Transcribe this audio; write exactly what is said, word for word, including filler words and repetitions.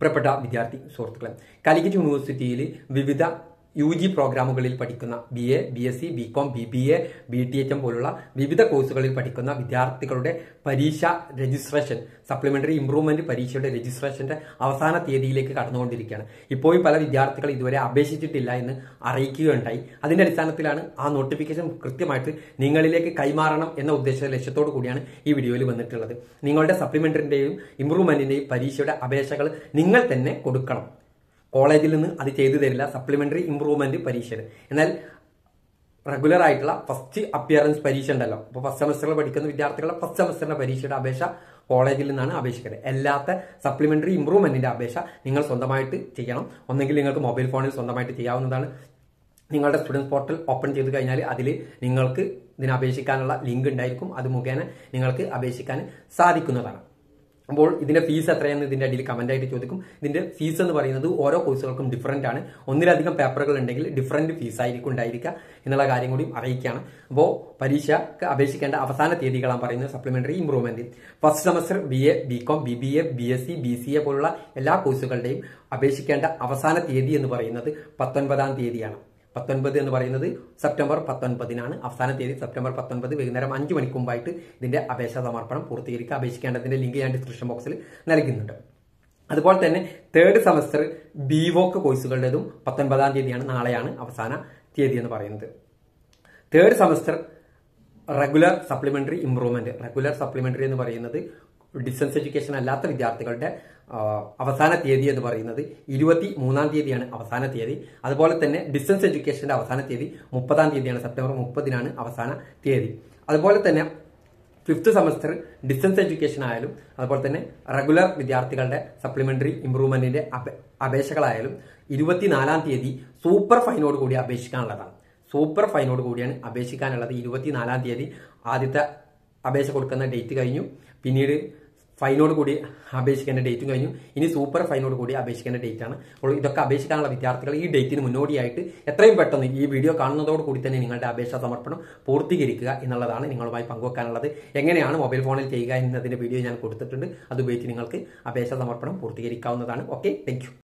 പ്രിയപ്പെട്ട വിദ്യാർത്ഥി സുഹൃത്തുക്കളെ, കാലിക്കറ്റ് യൂണിവേഴ്സിറ്റിയിൽ വിവിധ യു ജി പ്രോഗ്രാമുകളിൽ പഠിക്കുന്ന B A B S C B com B B A B T H M പോലുള്ള വിവിധ കോഴ്സുകളിൽ പഠിക്കുന്ന വിദ്യാർത്ഥികളുടെ പരീക്ഷ രജിസ്ട്രേഷൻ സപ്ലിമെന്ററി ഇംപ്രൂവ്മെന്റ് പരീക്ഷയുടെ രജിസ്ട്രേഷന്റെ അവസാന തീയതിയിലേക്ക് കടന്നുകൊണ്ടിരിക്കുകയാണ്. ഇപ്പോഴും പല വിദ്യാർത്ഥികൾ ഇതുവരെ അപേക്ഷിച്ചിട്ടില്ല എന്ന് അറിയിക്കുകയുണ്ടായി. അതിന്റെ അടിസ്ഥാനത്തിലാണ് ആ നോട്ടിഫിക്കേഷൻ കൃത്യമായിട്ട് നിങ്ങളിലേക്ക് കൈമാറണം എന്ന ഉദ്ദേശ ലക്ഷ്യത്തോടു കൂടിയാണ് ഈ വീഡിയോയിൽ വന്നിട്ടുള്ളത്. നിങ്ങളുടെ സപ്ലിമെന്ററിന്റെയും ഇംപ്രൂവ്മെന്റിന്റെയും പരീക്ഷയുടെ അപേക്ഷകൾ നിങ്ങൾ തന്നെ കൊടുക്കണം. കോളേജിൽ നിന്ന് അത് ചെയ്തു തരില്ല, സപ്ലിമെന്ററി ഇംപ്രൂവ്മെന്റ് പരീക്ഷയുടെ. എന്നാൽ റെഗുലർ ആയിട്ടുള്ള ഫസ്റ്റ് അപ്പിയറൻസ് പരീക്ഷ ഉണ്ടല്ലോ, അപ്പോൾ ഫസ്റ്റ് സെമസ്റ്ററിൽ പഠിക്കുന്ന വിദ്യാർത്ഥികളുടെ ഫസ്റ്റ് സെമസ്റ്ററിന്റെ പരീക്ഷയുടെ അപേക്ഷ കോളേജിൽ നിന്നാണ് അപേക്ഷിക്കുന്നത്. അല്ലാത്ത സപ്ലിമെന്ററി ഇംപ്രൂവ്മെന്റിന്റെ അപേക്ഷ നിങ്ങൾ സ്വന്തമായിട്ട് ചെയ്യണം. ഒന്നെങ്കിൽ നിങ്ങൾക്ക് മൊബൈൽ ഫോണിൽ സ്വന്തമായിട്ട് ചെയ്യാവുന്നതാണ്. നിങ്ങളുടെ സ്റ്റുഡൻസ് പോർട്ടൽ ഓപ്പൺ ചെയ്ത് കഴിഞ്ഞാൽ അതിൽ നിങ്ങൾക്ക് ഇതിന് അപേക്ഷിക്കാനുള്ള ലിങ്ക് ഉണ്ടായിരിക്കും. അത് മുഖേന നിങ്ങൾക്ക് അപേക്ഷിക്കാൻ സാധിക്കുന്നതാണ്. അപ്പോൾ ഇതിന്റെ ഫീസ് എത്രയെന്ന് ഇതിന്റെ അടിയിൽ കമന്റ് ആയിട്ട് ചോദിക്കും. ഇതിന്റെ ഫീസ് എന്ന് പറയുന്നത് ഓരോ കോഴ്സുകൾക്കും ഡിഫറന്റ് ആണ്. ഒന്നിലധികം പേപ്പറുകൾ ഉണ്ടെങ്കിൽ ഡിഫറന്റ് ഫീസ് ആയിരിക്കും ഉണ്ടായിരിക്കുക എന്നുള്ള കാര്യം കൂടി അറിയിക്കുകയാണ്. അപ്പോൾ പരീക്ഷയ്ക്ക് അപേക്ഷിക്കേണ്ട അവസാന തീയതികളാണ് പറയുന്നത്. Supplementary improvement first semester B A B com B B A B S C B C A പോലുള്ള എല്ലാ കോഴ്സുകളുടെയും അപേക്ഷിക്കേണ്ട അവസാന തീയതി എന്ന് പറയുന്നത് പത്തൊൻപതാം തീയതിയാണ്. പത്തൊൻപത് എന്ന് പറയുന്നത് സെപ്റ്റംബർ പത്തൊൻപതിനാണ് അവസാന തീയതി. സെപ്റ്റംബർ പത്തൊൻപത് വൈകുന്നേരം അഞ്ച് മണിക്ക് മുമ്പായിട്ട് ഇതിന്റെ അപേക്ഷാ സമർപ്പണം പൂർത്തീകരിക്കുക. അപേക്ഷിക്കേണ്ടതിന്റെ ലിങ്ക് ഞാൻ ഡിസ്ക്രിപ്ഷൻ ബോക്സിൽ നൽകുന്നുണ്ട്. അതുപോലെ തന്നെ തേർഡ് സെമസ്റ്റർ ബി വോക്ക് കോഴ്സുകളുടേതും പത്തൊൻപതാം തീയതിയാണ്, നാളെയാണ് അവസാന തീയതി എന്ന് പറയുന്നത്. Third semester regular supplementary improvement regular supplementary എന്ന് പറയുന്നത് ഡിസ്റ്റൻസ് എഡ്യൂക്കേഷൻ അല്ലാത്ത വിദ്യാർത്ഥികളുടെ അവസാന തീയതി എന്ന് പറയുന്നത് ഇരുപത്തി മൂന്നാം തീയതിയാണ് അവസാന തീയതി. അതുപോലെ തന്നെ ഡിസ്റ്റൻസ് എഡ്യൂക്കേഷന്റെ അവസാന തീയതി മുപ്പതാം തീയതിയാണ്, സെപ്റ്റംബർ മുപ്പതിനാണ് അവസാന തീയതി. അതുപോലെ തന്നെ ഫിഫ്ത്ത് സെമസ്റ്റർ ഡിസ്റ്റൻസ് എഡ്യൂക്കേഷൻ ആയാലും അതുപോലെ തന്നെ റെഗുലർ വിദ്യാർത്ഥികളുടെ സപ്ലിമെന്ററി ഇംപ്രൂവ്മെന്റിന്റെ അപേക്ഷകളായാലും ഇരുപത്തിനാലാം തീയതി സൂപ്പർ ഫൈനോട് കൂടി അപേക്ഷിക്കാനുള്ളതാണ്. സൂപ്പർ ഫൈനോട് കൂടിയാണ് അപേക്ഷിക്കാനുള്ളത്. ഇരുപത്തിനാലാം തീയതി ആദ്യത്തെ അപേക്ഷ കൊടുക്കുന്ന ഡേറ്റ് കഴിഞ്ഞു. പിന്നീട് ഫൈനോട് കൂടി അപേക്ഷിക്കേണ്ട ഡേറ്റും കഴിഞ്ഞു. ഇനി സൂപ്പർ ഫൈനോട് കൂടി അപേക്ഷിക്കേണ്ട ഡേറ്റ് ആണ്. അപ്പോൾ ഇതൊക്കെ അപേക്ഷിക്കാനുള്ള വിദ്യാർത്ഥികൾ ഈ ഡേറ്റിന് മുന്നോടിയായിട്ട് എത്രയും പെട്ടെന്ന് ഈ വീഡിയോ കാണുന്നതോട് കൂടി തന്നെ നിങ്ങളുടെ അപേക്ഷാ സമർപ്പണം പൂർത്തീകരിക്കുക എന്നുള്ളതാണ് നിങ്ങളുമായി പങ്കുവെക്കാനുള്ളത്. എങ്ങനെയാണ് മൊബൈൽ ഫോണിൽ ചെയ്യുക എന്നതിന്റെ വീഡിയോ ഞാൻ കൊടുത്തിട്ടുണ്ട്. അത് ഉപയോഗിച്ച് നിങ്ങൾക്ക് അപേക്ഷാ സമർപ്പണം പൂർത്തീകരിക്കാവുന്നതാണ്. Okay, thank you.